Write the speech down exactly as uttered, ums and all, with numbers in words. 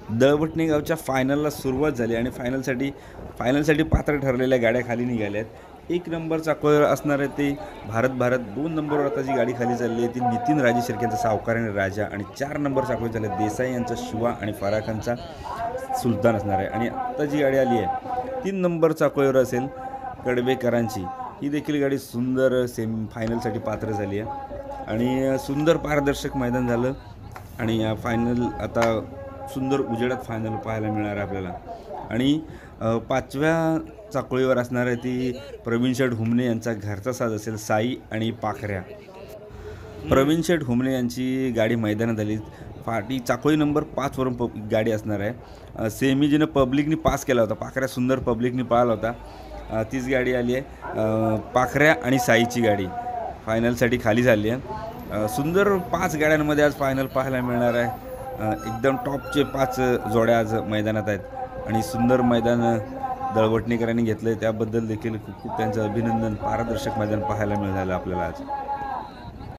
दळवटणी गावच्या फायनलला सुरुवात झाली आणि फायनलसाठी फायनलसाठी पात्र ठरलेल्या गाड्या खाली निघाल्या आहेत। एक नंबर चाकोर असणार आहे ते भारत भारत, दोन नंबरवर आता जी गाडी खाली चालली आहे ती नितीन राजे शिर्केंचा सावकार आणि राजा, आणि चार नंबर चाकोर झाले देसाई यांचा शिवा आणि फराखांचा सुलतान असणार आहे। आणि आत्ता जी गाडी आली आहे तीन नंबर चाकोळीवर असेल कडबेकरांची, ही देखील गाडी सुंदर सेमी फायनलसाठी पात्र झाली आहे आणि सुंदर पारदर्शक मैदान झालं। आणि या फायनल आता सुंदर उजेडात फायनल पाहायला मिळणार आहे आपल्याला। आणि पाचव्या चाकोळीवर असणार आहे ती प्रवीण शेठ हुमणे यांचा घरचा साज असेल साई आणि पाखऱ्या। प्रवीण शेठ हुमणे यांची गाडी मैदानात आली, फाटी चाकोळी नंबर पाचवरून प गाडी असणार आहे। सेमी जिनं पब्लिकनी पास केला होता, पाखऱ्या सुंदर पब्लिकनी पाहिला होता, तीच गाडी आली आहे। पाखऱ्या आणि साईची गाडी फायनलसाठी खाली झाली आहे। सुंदर पाच गाड्यांमध्ये आज फायनल पाहायला मिळणार आहे। एकदम टॉपचे पाच जोड्या आज मैदानात आहेत आणि सुंदर मैदान दळवटणीकरांनी घेतलं आहे, त्याबद्दल देखील खूप खूप त्यांचं अभिनंदन। पारदर्शक मैदान पाहायला मिळालं आपल्याला आज।